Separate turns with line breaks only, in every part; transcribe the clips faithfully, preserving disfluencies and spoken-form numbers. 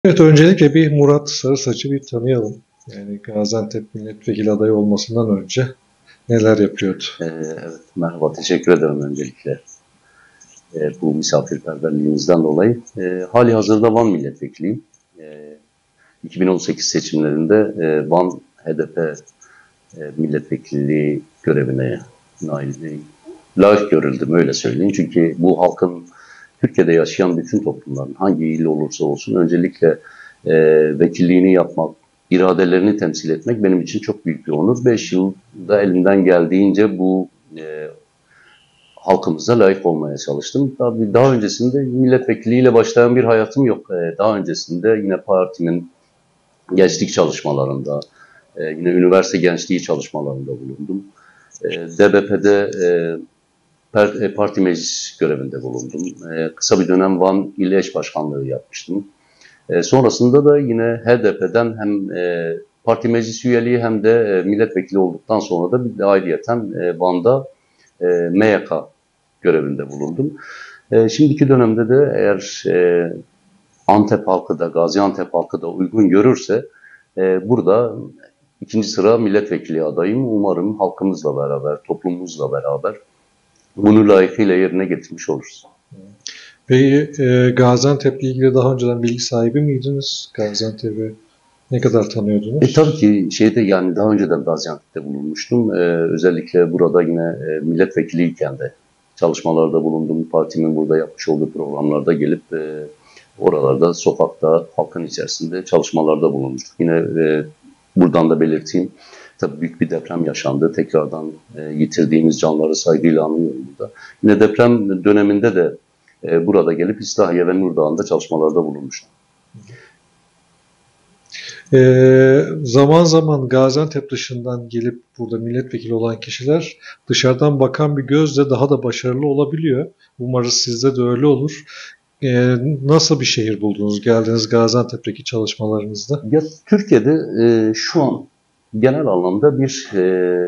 Evet, öncelikle bir Murat Sarısaç'ı bir tanıyalım. Yani Gaziantep milletvekili adayı olmasından önce neler yapıyordu?
Ee, evet, merhaba, teşekkür ederim öncelikle e, bu misafirperverliğinizden dolayı. E, hali hazırda Van milletvekiliyim. E, iki bin on sekiz seçimlerinde e, Van H D P e, milletvekilliği görevine nail, layık görüldüm, öyle söyleyeyim. Çünkü bu halkın, Türkiye'de yaşayan bütün toplumların hangi il olursa olsun öncelikle e, vekilliğini yapmak, iradelerini temsil etmek benim için çok büyük bir onur. Beş yılda elimden geldiğince bu e, halkımıza layık olmaya çalıştım. Tabii daha öncesinde milletvekiliyle başlayan bir hayatım yok. Ee, daha öncesinde yine partimin gençlik çalışmalarında, e, yine üniversite gençliği çalışmalarında bulundum. E, D B P'de e, e, parti meclis görevinde bulundum. E, kısa bir dönem Van İl Eş Başkanlığı yapmıştım. E, sonrasında da yine H D P'den hem e, parti meclis üyeliği hem de e, milletvekili olduktan sonra da bir de ayrıyeten e, Van'da e, M Y K görevinde bulundum. E, şimdiki dönemde de eğer e, Antep halkı da, Gaziantep halkı da uygun görürse e, burada ikinci sıra milletvekili adayım. Umarım halkımızla beraber, toplumumuzla beraber bunu layıkıyla yerine getirmiş oluruz.
Peki e, Gaziantep'le ilgili daha önceden bilgi sahibi miydiniz? Gaziantep'i ne kadar
E
tanıyordunuz?
tabii ki şeyde yani daha önceden Gaziantep'te bulunmuştum. E, özellikle burada yine e, milletvekiliyken de çalışmalarda bulundum. Partimin burada yapmış olduğu programlarda gelip e, oralarda, sokakta, halkın içerisinde çalışmalarda bulunmuştuk. Yine e, buradan da belirteyim. Tabii büyük bir deprem yaşandı. Tekrardan e, yitirdiğimiz canları saygıyla anıyorum burada. Yine deprem döneminde de e, burada gelip İslahiye ve Nurdağ'ında çalışmalarda bulunmuştum.
E, Zaman zaman Gaziantep dışından gelip burada milletvekili olan kişiler dışarıdan bakan bir gözle daha da başarılı olabiliyor. Umarız sizde de öyle olur. E, Nasıl bir şehir buldunuz geldiğiniz Gaziantep'teki çalışmalarınızda?
Ya Türkiye'de e, şu an genel anlamda bir e,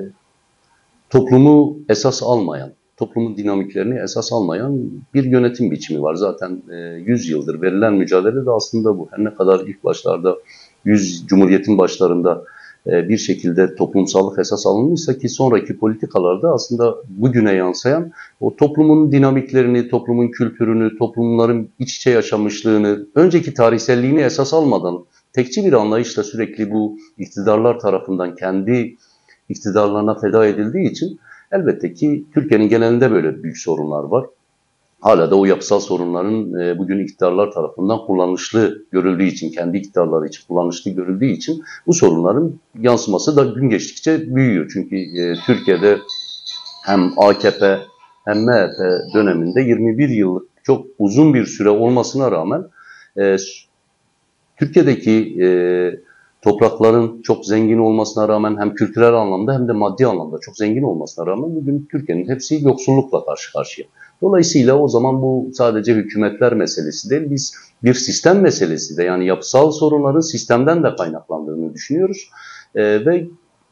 toplumu esas almayan, toplumun dinamiklerini esas almayan bir yönetim biçimi var. Zaten e, yüz yıldır verilen mücadele de aslında bu. Her ne kadar ilk başlarda yüz Cumhuriyet'in başlarında e, bir şekilde toplumsallık esas alınmışsa ki sonraki politikalarda aslında bugüne yansıyan o toplumun dinamiklerini, toplumun kültürünü, toplumların iç içe yaşamışlığını, önceki tarihselliğini esas almadan tekçi bir anlayışla sürekli bu iktidarlar tarafından kendi iktidarlarına feda edildiği için elbette ki Türkiye'nin genelinde böyle büyük sorunlar var. Hala da o yapısal sorunların e, bugün iktidarlar tarafından kullanışlı görüldüğü için, kendi iktidarları için kullanışlı görüldüğü için bu sorunların yansıması da gün geçtikçe büyüyor. Çünkü e, Türkiye'de hem A K P hem M H P döneminde yirmi bir yıllık çok uzun bir süre olmasına rağmen e, Türkiye'deki e, toprakların çok zengin olmasına rağmen hem kültürel anlamda hem de maddi anlamda çok zengin olmasına rağmen bugün Türkiye'nin hepsi yoksullukla karşı karşıya. Dolayısıyla o zaman bu sadece hükümetler meselesi değil, biz bir sistem meselesi de yani yapısal sorunların sistemden de kaynaklandığını düşünüyoruz. E, ve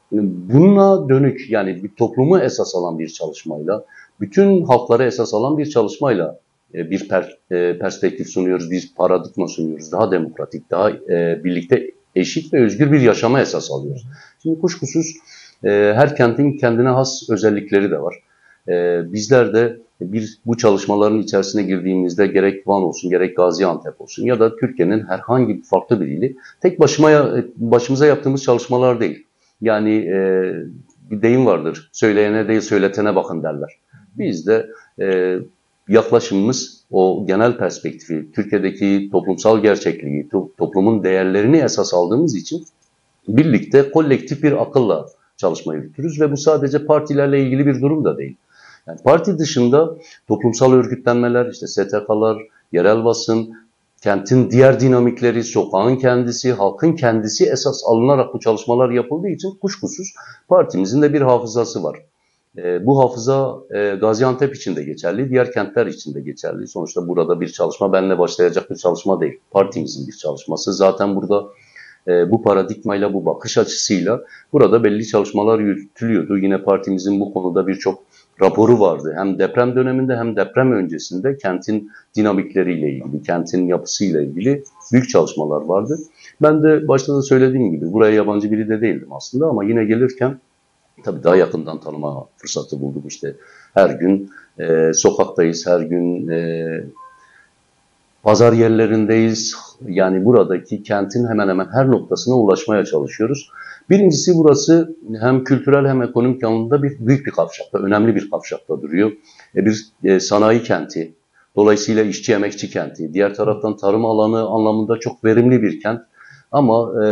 buna dönük yani bir toplumu esas alan bir çalışmayla, bütün halkları esas alan bir çalışmayla e, bir per, e, perspektif sunuyoruz, bir paradigma sunuyoruz. Daha demokratik, daha e, birlikte eşit ve özgür bir yaşama esas alıyoruz. Şimdi kuşkusuz e, her kentin kendine has özellikleri de var. E, bizler de bir bu çalışmaların içerisine girdiğimizde gerek Van olsun, gerek Gaziantep olsun ya da Türkiye'nin herhangi bir farklı bir ili tek başıma başımıza yaptığımız çalışmalar değil. Yani e, bir deyim vardır, söyleyene değil söyletene bakın derler. Biz de e, yaklaşımımız o genel perspektifi, Türkiye'deki toplumsal gerçekliği, to toplumun değerlerini esas aldığımız için birlikte kolektif bir akılla çalışmayı yürütürüz ve bu sadece partilerle ilgili bir durum da değil. Yani parti dışında toplumsal örgütlenmeler, işte S T K'lar, yerel basın, kentin diğer dinamikleri, sokağın kendisi, halkın kendisi esas alınarak bu çalışmalar yapıldığı için kuşkusuz partimizin de bir hafızası var. E, bu hafıza e, Gaziantep için de geçerli, diğer kentler için de geçerli. Sonuçta burada bir çalışma benle başlayacak bir çalışma değil. Partimizin bir çalışması. Zaten burada e, bu paradigmayla, bu bakış açısıyla burada belli çalışmalar yürütülüyordu. Yine partimizin bu konuda birçok raporu vardı. Hem deprem döneminde hem deprem öncesinde kentin dinamikleriyle ilgili, kentin yapısıyla ilgili büyük çalışmalar vardı. Ben de başta da söylediğim gibi buraya yabancı biri de değildim aslında ama yine gelirken tabii daha yakından tanıma fırsatı buldum işte. Her gün e, sokaktayız, her gün e, pazar yerlerindeyiz. Yani buradaki kentin hemen hemen her noktasına ulaşmaya çalışıyoruz. Birincisi burası hem kültürel hem ekonomik anlamda bir büyük bir kavşakta, önemli bir kavşakta duruyor. E, bir e, sanayi kenti, dolayısıyla işçi emekçi kenti. Diğer taraftan tarım alanı anlamında çok verimli bir kent. Ama e,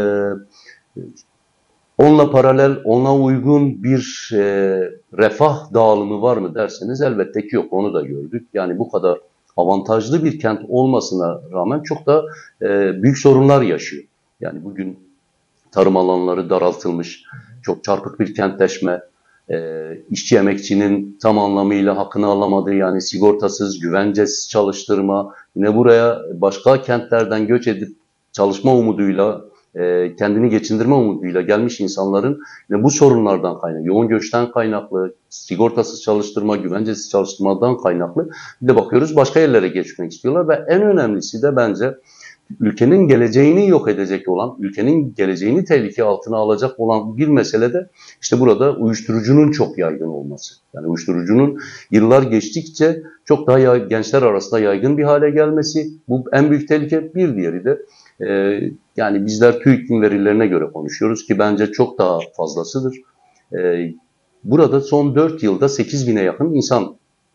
onunla paralel, ona uygun bir e, refah dağılımı var mı derseniz elbette ki yok. Onu da gördük. Yani bu kadar avantajlı bir kent olmasına rağmen çok da e, büyük sorunlar yaşıyor. Yani bugün tarım alanları daraltılmış, çok çarpık bir kentleşme, e, işçi emekçinin tam anlamıyla hakkını alamadığı yani sigortasız, güvencesiz çalıştırma, yine buraya başka kentlerden göç edip çalışma umuduyla, e, kendini geçindirme umuduyla gelmiş insanların yine bu sorunlardan kaynaklı, yoğun göçten kaynaklı, sigortasız çalıştırma, güvencesiz çalıştırmadan kaynaklı bir de bakıyoruz başka yerlere geçmek istiyorlar ve en önemlisi de bence ülkenin geleceğini yok edecek olan, ülkenin geleceğini tehlike altına alacak olan bir mesele de işte burada uyuşturucunun çok yaygın olması. Yani uyuşturucunun yıllar geçtikçe çok daha ya, gençler arasında yaygın bir hale gelmesi. Bu en büyük tehlike. Bir diğeri de e, yani bizler TÜİK'in verilerine göre konuşuyoruz ki bence çok daha fazlasıdır. E, burada son dört yılda sekiz bine yakın insan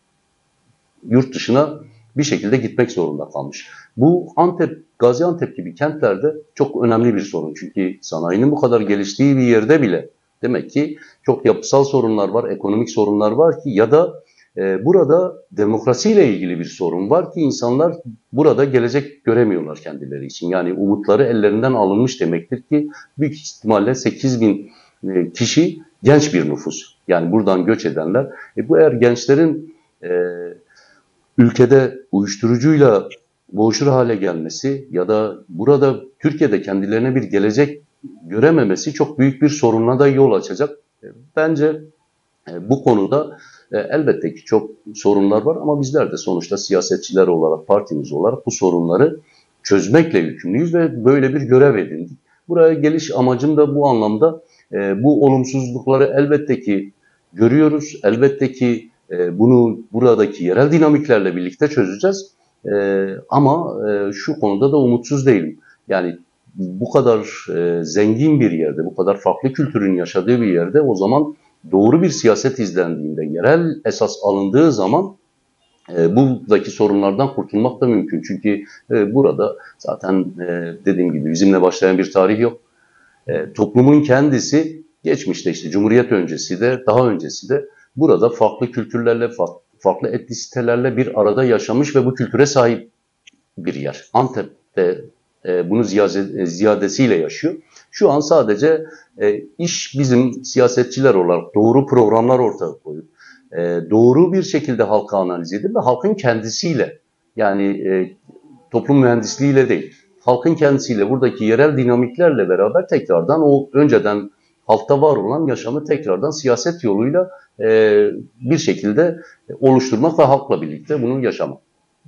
yurt dışına bir şekilde gitmek zorunda kalmış. Bu Antep, Gaziantep gibi kentlerde çok önemli bir sorun. Çünkü sanayinin bu kadar geliştiği bir yerde bile demek ki çok yapısal sorunlar var, ekonomik sorunlar var ki ya da e, burada demokrasiyle ilgili bir sorun var ki insanlar burada gelecek göremiyorlar kendileri için. Yani umutları ellerinden alınmış demektir ki büyük ihtimalle sekiz bin e, kişi genç bir nüfus. Yani buradan göç edenler. E, bu eğer gençlerin e, ülkede uyuşturucuyla boğuşur hale gelmesi ya da burada Türkiye'de kendilerine bir gelecek görememesi çok büyük bir sorunla da yol açacak. Bence bu konuda elbette ki çok sorunlar var ama bizler de sonuçta siyasetçiler olarak, partimiz olarak bu sorunları çözmekle yükümlüyüz ve böyle bir görev edindik. Buraya geliş amacım da bu anlamda bu olumsuzlukları elbette ki görüyoruz, elbette ki e, bunu buradaki yerel dinamiklerle birlikte çözeceğiz. E, ama e, şu konuda da umutsuz değilim. Yani bu kadar e, zengin bir yerde, bu kadar farklı kültürün yaşadığı bir yerde o zaman doğru bir siyaset izlendiğinde, yerel esas alındığı zaman e, buradaki sorunlardan kurtulmak da mümkün. Çünkü e, burada zaten e, dediğim gibi bizimle başlayan bir tarih yok. E, toplumun kendisi geçmişte işte Cumhuriyet öncesi de daha öncesi de burada farklı kültürlerle, farklı etnisitelerle bir arada yaşamış ve bu kültüre sahip bir yer. Antep'te e, bunu ziyade, ziyadesiyle yaşıyor. Şu an sadece e, iş bizim siyasetçiler olarak doğru programlar ortaya koyup, e, doğru bir şekilde halka analiz edip ve halkın kendisiyle yani e, toplum mühendisliğiyle değil, halkın kendisiyle buradaki yerel dinamiklerle beraber tekrardan o önceden halkta var olan yaşamı tekrardan siyaset yoluyla e, bir şekilde oluşturmak ve halkla birlikte bunu yaşamak.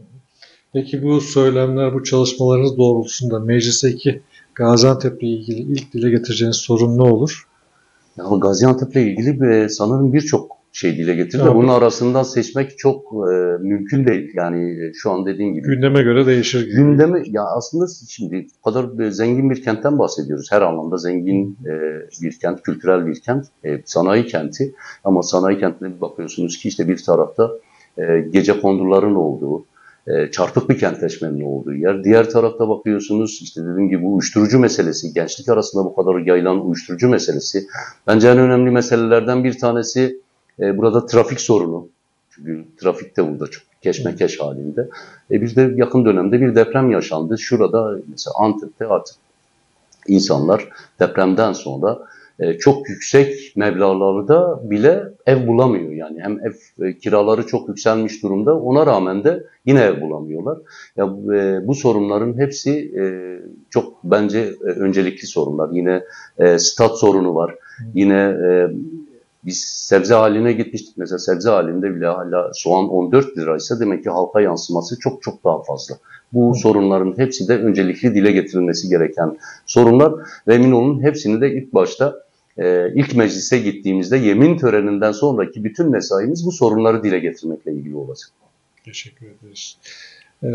Peki bu söylemler, bu çalışmalarınız doğrultusunda meclisteki Gaziantep'le ilgili ilk dile getireceğiniz sorun ne olur?
Ya Gaziantep'le ilgili sanırım birçok şey dile getirdi. Evet. Bunun arasından seçmek çok e, mümkün değil. Yani şu an dediğim gibi.
Gündeme göre değişir gibi.
Gündeme, ya aslında şimdi o kadar zengin bir kentten bahsediyoruz. Her anlamda zengin e, bir kent, kültürel bir kent, e, sanayi kenti. Ama sanayi kentine bir bakıyorsunuz ki işte bir tarafta e, gecekonduların olduğu, e, çarpık bir kentleşmenin olduğu yer. Diğer tarafta bakıyorsunuz işte dediğim gibi uyuşturucu meselesi, gençlik arasında bu kadar yayılan uyuşturucu meselesi. Bence en önemli meselelerden bir tanesi e, burada trafik sorunu. Çünkü trafik de burada çok keşmekeş halinde. E bir de yakın dönemde bir deprem yaşandı. Şurada mesela Antep'te artık insanlar depremden sonra e, çok yüksek meblağlarda bile ev bulamıyor. Yani hem ev e, kiraları çok yükselmiş durumda, ona rağmen de yine ev bulamıyorlar. Ya e, bu sorunların hepsi e, çok bence e, öncelikli sorunlar. Yine e, stat sorunu var. Yine e, Biz sebze haline gitmiştik. Mesela sebze halinde bile hala soğan on dört liraysa demek ki halka yansıması çok çok daha fazla. Bu sorunların hepsi de öncelikli dile getirilmesi gereken sorunlar ve emin olun hepsini de ilk başta e, ilk meclise gittiğimizde yemin töreninden sonraki bütün mesaimiz bu sorunları dile getirmekle ilgili olacak.
Teşekkür ederiz. Ee,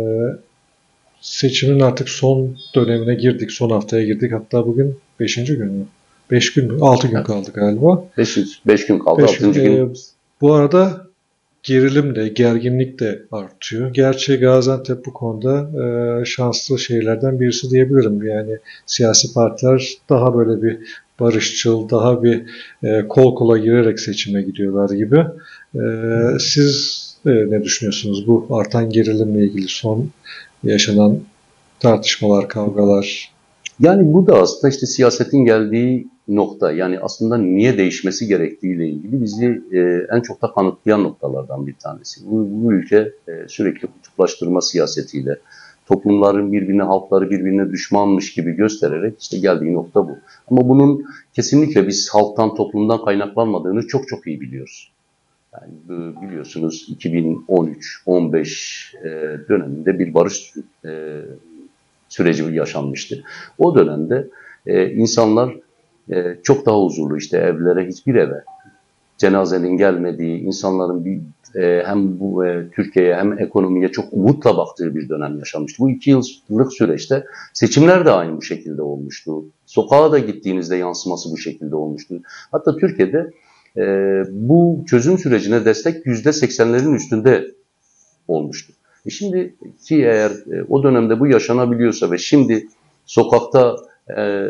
seçimin artık son dönemine girdik, son haftaya girdik. Hatta bugün beşinci gün mü? beş gün mü? altı gün
Evet.
kaldı galiba.
beş gün kaldı,
beş gün.
altıncı gün.
Ee, bu arada gerilim de, gerginlik de artıyor. Gerçi Gaziantep bu konuda e, şanslı şehirlerden birisi diyebilirim. Yani siyasi partiler daha böyle bir barışçıl, daha bir e, kol kola girerek seçime gidiyorlar gibi. E, siz e, ne düşünüyorsunuz bu artan gerilimle ilgili, son yaşanan tartışmalar, kavgalar?
Yani bu da aslında işte siyasetin geldiği nokta. Yani aslında niye değişmesi gerektiğiyle ilgili bizi e, en çok da kanıtlayan noktalardan bir tanesi. Bu, bu ülke e, sürekli kutuplaştırma siyasetiyle, toplumların birbirine, halkları birbirine düşmanmış gibi göstererek işte geldiği nokta bu. Ama bunun kesinlikle biz halktan, toplumdan kaynaklanmadığını çok çok iyi biliyoruz. Yani biliyorsunuz iki bin on üç on beş e, döneminde bir barış e, süreci yaşanmıştı. O dönemde e, insanlar e, çok daha huzurlu, işte evlere, hiçbir eve cenazenin gelmediği, insanların bir e, hem bu e, Türkiye'ye hem ekonomiye çok umutla baktığı bir dönem yaşanmıştı. Bu iki yıllık süreçte seçimler de aynı bu şekilde olmuştu. Sokağa da gittiğinizde yansıması bu şekilde olmuştu. Hatta Türkiye'de e, bu çözüm sürecine destek yüzde seksenlerin üstünde olmuştu. E şimdi ki eğer e, o dönemde bu yaşanabiliyorsa ve şimdi sokakta e,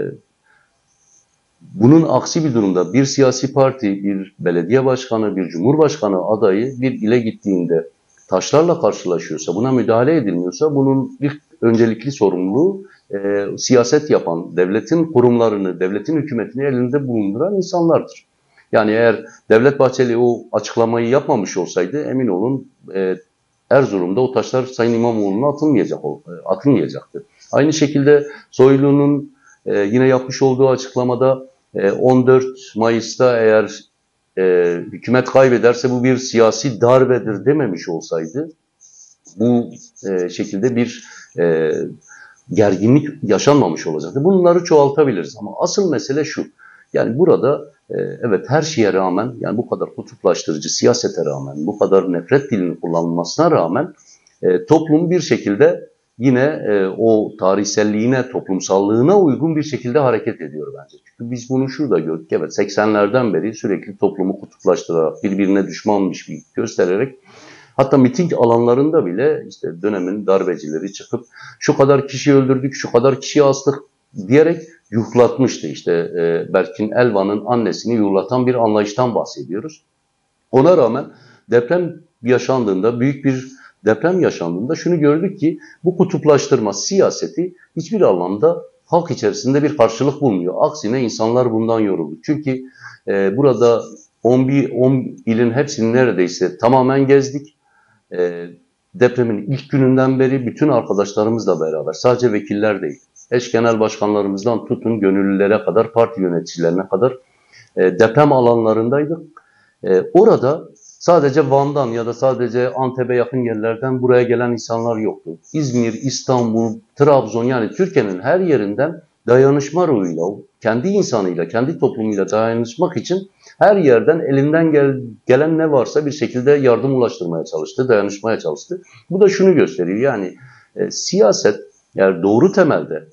bunun aksi bir durumda bir siyasi parti, bir belediye başkanı, bir cumhurbaşkanı adayı bir ile gittiğinde taşlarla karşılaşıyorsa, buna müdahale edilmiyorsa bunun ilk öncelikli sorumluluğu e, siyaset yapan, devletin kurumlarını, devletin hükümetini elinde bulunduran insanlardır. Yani eğer Devlet Bahçeli o açıklamayı yapmamış olsaydı emin olun e, Erzurum'da o taşlar Sayın İmamoğlu'na atılmayacak, atılmayacaktı. Aynı şekilde Soylu'nun e, yine yapmış olduğu açıklamada e, on dört Mayıs'ta eğer e, hükümet kaybederse bu bir siyasi darbedir dememiş olsaydı bu e, şekilde bir e, gerginlik yaşanmamış olacaktı. Bunları çoğaltabiliriz ama asıl mesele şu. Yani burada e, evet her şeye rağmen, yani bu kadar kutuplaştırıcı siyasete rağmen, bu kadar nefret dilini kullanılmasına rağmen e, toplum bir şekilde yine e, o tarihselliğine, toplumsallığına uygun bir şekilde hareket ediyor bence. Çünkü biz bunu şurada gördük. Evet seksenlerden beri sürekli toplumu kutuplaştırarak, birbirine düşmanmış bir göstererek, hatta miting alanlarında bile işte dönemin darbecileri çıkıp şu kadar kişi öldürdük, şu kadar kişi astık diyerek yuhlatmıştı. İşte e, Berkin Elvan'ın annesini yuhlatan bir anlayıştan bahsediyoruz. Ona rağmen deprem yaşandığında, büyük bir deprem yaşandığında şunu gördük ki bu kutuplaştırma siyaseti hiçbir anlamda halk içerisinde bir karşılık bulmuyor. Aksine insanlar bundan yoruldu. Çünkü e, burada on bir on ilin hepsini neredeyse tamamen gezdik. E, depremin ilk gününden beri bütün arkadaşlarımızla beraber, sadece vekiller değil, eş genel başkanlarımızdan tutun gönüllülere kadar, parti yöneticilerine kadar e, deprem alanlarındaydık. E, orada sadece Van'dan ya da sadece Antep'e yakın yerlerden buraya gelen insanlar yoktu. İzmir, İstanbul, Trabzon, yani Türkiye'nin her yerinden dayanışma ruhuyla, kendi insanıyla, kendi toplumuyla dayanışmak için her yerden elinden gel, gelen ne varsa bir şekilde yardım ulaştırmaya çalıştı, dayanışmaya çalıştı. Bu da şunu gösteriyor, yani e, siyaset eğer doğru temelde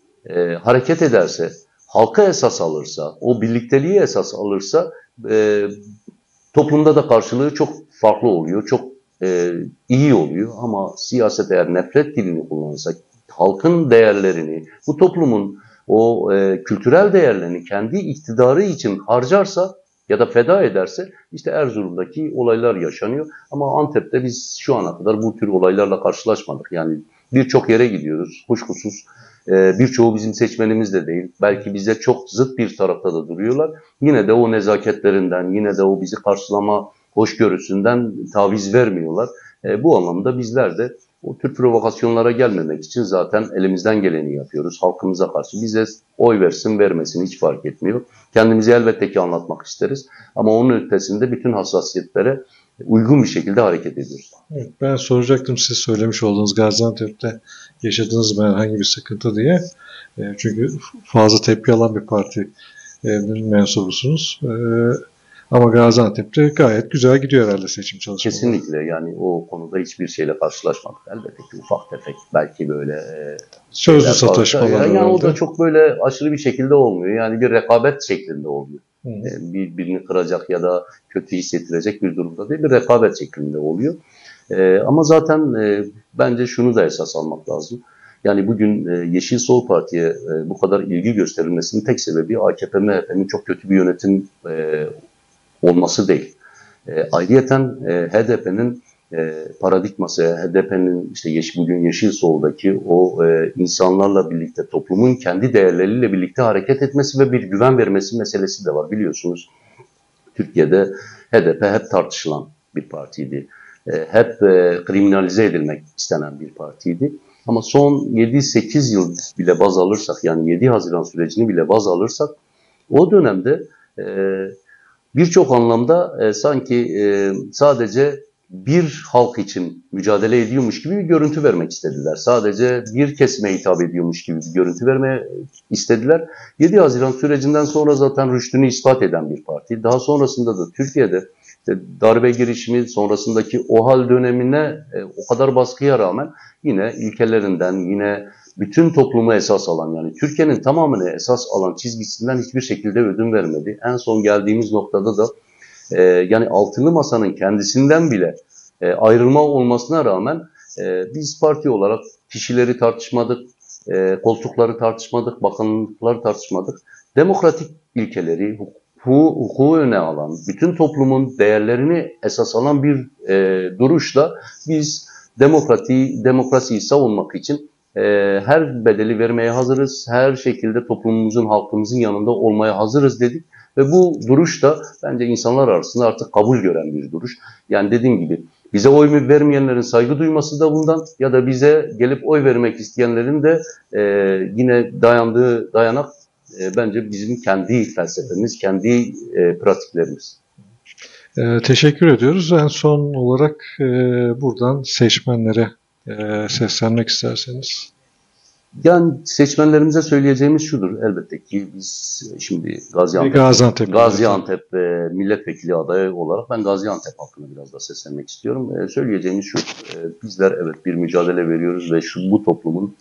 e, hareket ederse, halka esas alırsa, o birlikteliği esas alırsa e, toplumda da karşılığı çok farklı oluyor, çok e, iyi oluyor. Ama siyaset eğer nefret dilini kullanırsa, halkın değerlerini, bu toplumun o e, kültürel değerlerini kendi iktidarı için harcarsa ya da feda ederse, işte Erzurum'daki olaylar yaşanıyor. Ama Antep'te biz şu ana kadar bu tür olaylarla karşılaşmadık. Yani birçok yere gidiyoruz, kuşkusuz. Ee, birçoğu bizim seçmenimiz de değil. Belki bize çok zıt bir tarafta da duruyorlar. Yine de o nezaketlerinden, yine de o bizi karşılama hoşgörüsünden taviz vermiyorlar. Ee, bu anlamda bizler de O tür provokasyonlara gelmemek için zaten elimizden geleni yapıyoruz. Halkımıza karşı bize oy versin vermesin hiç fark etmiyor. Kendimizi elbette ki anlatmak isteriz. Ama onun ötesinde bütün hassasiyetlere uygun bir şekilde hareket ediyoruz.
Evet, ben soracaktım siz söylemiş olduğunuz Gaziantep'te yaşadığınız mı herhangi bir sıkıntı diye. E, çünkü fazla tepki alan bir parti e, mensubusunuz. E, ama Gaziantep'te gayet güzel gidiyor herhalde seçim çalışmaları.
Kesinlikle, yani o konuda hiçbir şeyle karşılaşmadık. Elbette ki ufak tefek belki böyle e,
sözlü sataşmalar
yani, yani o da
herhalde.
çok böyle aşırı bir şekilde olmuyor. Yani bir rekabet şeklinde oluyor.
Hı hı.
E, birbirini kıracak ya da kötü hissettirecek bir durumda değil, bir rekabet şeklinde oluyor. E, ama zaten e, bence şunu da esas almak lazım. Yani bugün e, Yeşil Sol Parti'ye e, bu kadar ilgi gösterilmesinin tek sebebi A K P M H P'nin çok kötü bir yönetim e, olması değil. E, ayrıyeten e, H D P'nin e, paradigması, H D P'nin işte yeş, bugün Yeşil Sol'daki o e, insanlarla birlikte, toplumun kendi değerleriyle birlikte hareket etmesi ve bir güven vermesi meselesi de var. Biliyorsunuz Türkiye'de H D P hep tartışılan bir partiydi. E, hep e, kriminalize edilmek istenen bir partiydi. Ama son yedi sekiz yıl bile baz alırsak, yani yedi Haziran sürecini bile baz alırsak, o dönemde e, birçok anlamda e, sanki e, sadece bir halk için mücadele ediyormuş gibi bir görüntü vermek istediler. Sadece bir kesime hitap ediyormuş gibi bir görüntü vermeye istediler. yedi Haziran sürecinden sonra zaten rüştünü ispat eden bir parti. Daha sonrasında da Türkiye'de işte darbe girişimi sonrasındaki OHAL dönemine e, o kadar baskıya rağmen yine ilkelerinden, yine bütün toplumu esas alan, yani Türkiye'nin tamamını esas alan çizgisinden hiçbir şekilde ödün vermedi. En son geldiğimiz noktada da e, yani altılı masanın kendisinden bile e, ayrılma olmasına rağmen e, biz parti olarak kişileri tartışmadık, e, koltukları tartışmadık, bakanlıkları tartışmadık. Demokratik ilkeleri, hukuku, hukuku öne alan, bütün toplumun değerlerini esas alan bir e, duruşla biz demokrasi, demokrasiyi savunmak için e, her bedeli vermeye hazırız, her şekilde toplumumuzun, halkımızın yanında olmaya hazırız dedik. Ve bu duruş da bence insanlar arasında artık kabul gören bir duruş. Yani dediğim gibi bize oy vermeyenlerin saygı duyması da bundan, ya da bize gelip oy vermek isteyenlerin de e, yine dayandığı dayanak e, bence bizim kendi felsefemiz, kendi e, pratiklerimiz.
E, teşekkür ediyoruz. En son olarak e, buradan seçmenlere e, seslenmek isterseniz.
Yani seçmenlerimize söyleyeceğimiz şudur. Elbette ki biz şimdi Gaziantep,
Gaziantep,
Gaziantep e, milletvekili adayı olarak ben Gaziantep halkına biraz da seslenmek istiyorum. E, söyleyeceğimiz şu, e, bizler evet bir mücadele veriyoruz ve şu bu toplumun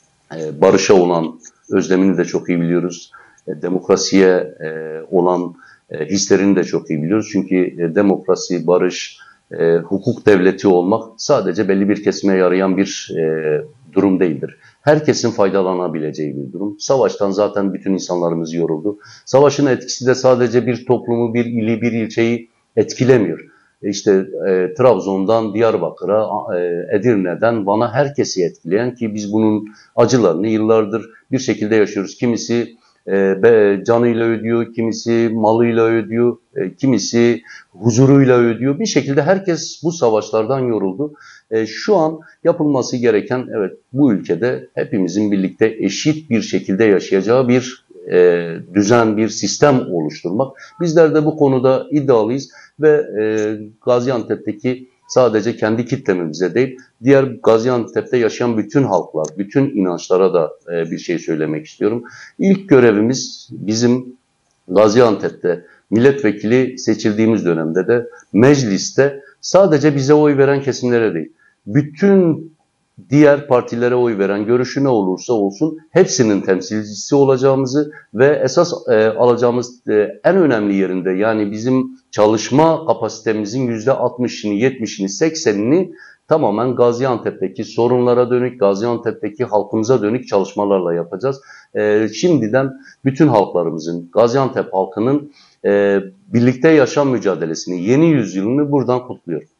e, barışa olan özlemini de çok iyi biliyoruz. E, demokrasiye e, olan e, hislerini de çok iyi biliyoruz. Çünkü e, demokrasi, barış, e, hukuk devleti olmak sadece belli bir kesime yarayan bir e, durum değildir. Herkesin faydalanabileceği bir durum. Savaştan zaten bütün insanlarımız yoruldu. Savaşın etkisi de sadece bir toplumu, bir ili, bir ilçeyi etkilemiyor. İşte e, Trabzon'dan Diyarbakır'a, e, Edirne'den Van'a herkesi etkileyen, ki biz bunun acılarını yıllardır bir şekilde yaşıyoruz. Kimisi e, be, canıyla ödüyor, kimisi malıyla ödüyor, e, kimisi huzuruyla ödüyor. Bir şekilde herkes bu savaşlardan yoruldu. E, şu an yapılması gereken, evet, bu ülkede hepimizin birlikte eşit bir şekilde yaşayacağı bir e, düzen, bir sistem oluşturmak. Bizler de bu konuda iddialıyız ve e, Gaziantep'teki sadece kendi kitlemize değil, diğer Gaziantep'te yaşayan bütün halklar, bütün inançlara da e, bir şey söylemek istiyorum. İlk görevimiz bizim Gaziantep'te milletvekili seçildiğimiz dönemde de mecliste sadece bize oy veren kesimlere değil, bütün diğer partilere oy veren, görüşü ne olursa olsun hepsinin temsilcisi olacağımızı ve esas e, alacağımız e, en önemli yerinde, yani bizim çalışma kapasitemizin yüzde altmışını, yetmişini, seksenini tamamen Gaziantep'teki sorunlara dönük, Gaziantep'teki halkımıza dönük çalışmalarla yapacağız. E, şimdiden bütün halklarımızın, Gaziantep halkının e, birlikte yaşam mücadelesini, yeni yüzyılını buradan kutluyorum.